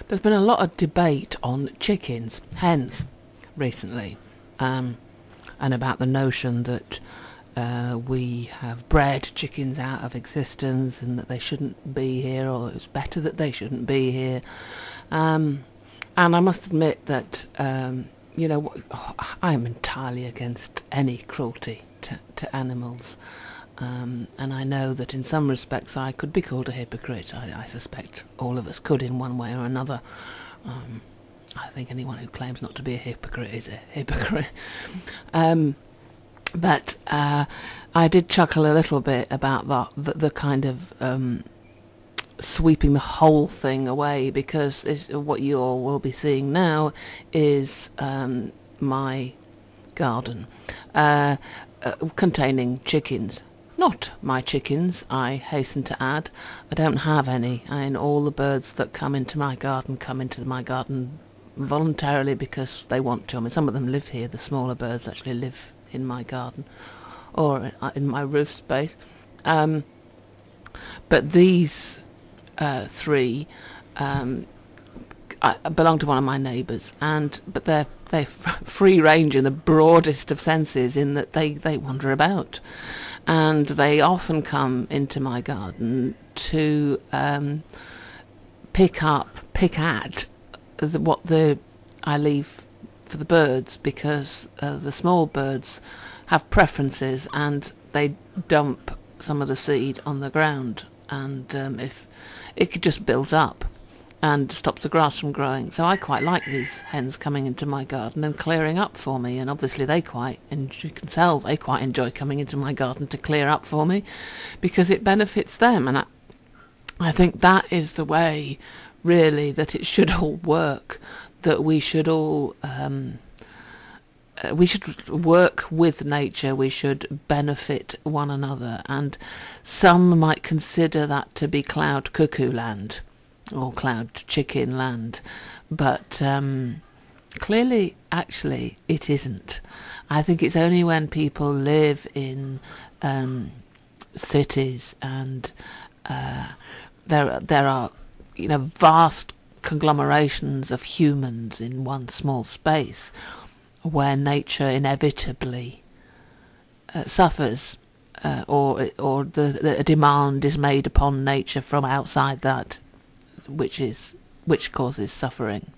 There's been a lot of debate on chickens, hens, recently, and about the notion that we have bred chickens out of existence and that they shouldn't be here, or it's better that they shouldn't be here. And I must admit that, you know, I'm entirely against any cruelty to animals. And I know that in some respects I could be called a hypocrite. I suspect all of us could in one way or another. I think anyone who claims not to be a hypocrite is a hypocrite. But I did chuckle a little bit about the kind of sweeping the whole thing away, because what you all will be seeing now is my garden containing chickens. Not my chickens, I hasten to add. I don't have any. All the birds that come into my garden voluntarily because they want to. I mean, some of them live here. The smaller birds actually live in my garden or in my roof space. But these three belong to one of my neighbours, but they're free range in the broadest of senses, in that they wander about, and they often come into my garden to pick at what I leave for the birds, because the small birds have preferences and they dump some of the seed on the ground, and if it just builds up and stops the grass from growing. So I quite like these hens coming into my garden and clearing up for me, and obviously you can tell they quite enjoy coming into my garden to clear up for me, because it benefits them. And I think that is the way, really, that it should all work, that we should all we should work with nature, we should benefit one another, and some might consider that to be cloud cuckoo land or cloud chicken land, but clearly, actually, it isn't. I think it's only when people live in cities and there are, you know, vast conglomerations of humans in one small space, where nature inevitably suffers, or the demand is made upon nature from outside that, which causes suffering.